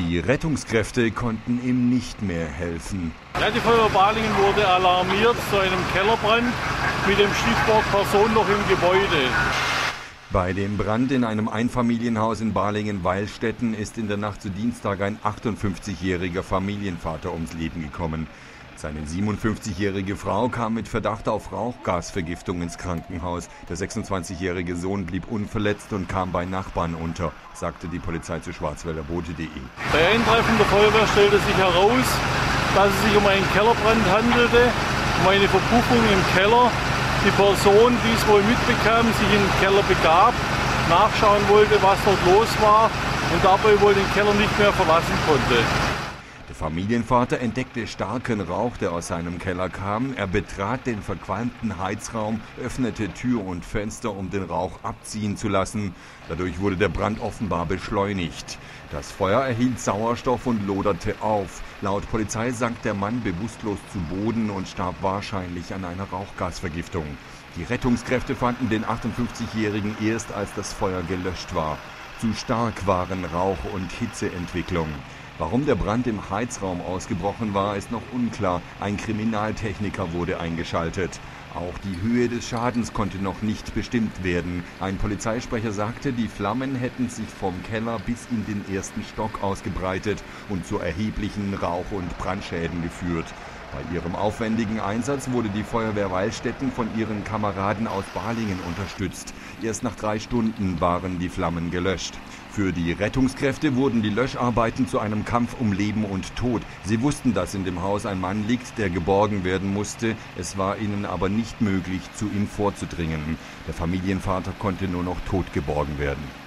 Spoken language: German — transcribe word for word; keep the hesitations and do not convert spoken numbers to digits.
Die Rettungskräfte konnten ihm nicht mehr helfen. Ja, die Feuerwehr Balingen wurde alarmiert zu einem Kellerbrand mit dem Stichwort Personenloch im Gebäude. Bei dem Brand in einem Einfamilienhaus in Balingen-Weilstätten ist in der Nacht zu Dienstag ein achtundfünfzigjähriger Familienvater ums Leben gekommen. Seine siebenundfünfzigjährige Frau kam mit Verdacht auf Rauchgasvergiftung ins Krankenhaus. Der sechsundzwanzigjährige Sohn blieb unverletzt und kam bei Nachbarn unter, sagte die Polizei zu schwarzwälderbote punkt de. Bei Eintreffen der Feuerwehr stellte sich heraus, dass es sich um einen Kellerbrand handelte, um eine Verpuffung im Keller. Die Person, die es wohl mitbekam, sich in den Keller begab, nachschauen wollte, was dort los war und dabei wohl den Keller nicht mehr verlassen konnte. Der Familienvater entdeckte starken Rauch, der aus seinem Keller kam. Er betrat den verqualmten Heizraum, öffnete Tür und Fenster, um den Rauch abziehen zu lassen. Dadurch wurde der Brand offenbar beschleunigt. Das Feuer erhielt Sauerstoff und loderte auf. Laut Polizei sank der Mann bewusstlos zu Boden und starb wahrscheinlich an einer Rauchgasvergiftung. Die Rettungskräfte fanden den achtundfünfzigjährigen erst, als das Feuer gelöscht war. Zu stark waren Rauch- und Hitzeentwicklung. Warum der Brand im Heizraum ausgebrochen war, ist noch unklar. Ein Kriminaltechniker wurde eingeschaltet. Auch die Höhe des Schadens konnte noch nicht bestimmt werden. Ein Polizeisprecher sagte, die Flammen hätten sich vom Keller bis in den ersten Stock ausgebreitet und zu erheblichen Rauch- und Brandschäden geführt. Bei ihrem aufwendigen Einsatz wurde die Feuerwehr Weilstätten von ihren Kameraden aus Balingen unterstützt. Erst nach drei Stunden waren die Flammen gelöscht. Für die Rettungskräfte wurden die Löscharbeiten zu einem Kampf um Leben und Tod. Sie wussten, dass in dem Haus ein Mann liegt, der geborgen werden musste. Es war ihnen aber nicht möglich, zu ihm vorzudringen. Der Familienvater konnte nur noch tot geborgen werden.